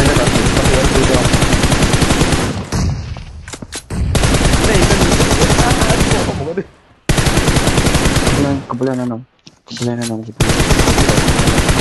pakai RP doang. Nih kan aduh ngomong aduh. Kebelan 6 kebelan 6 kebelan.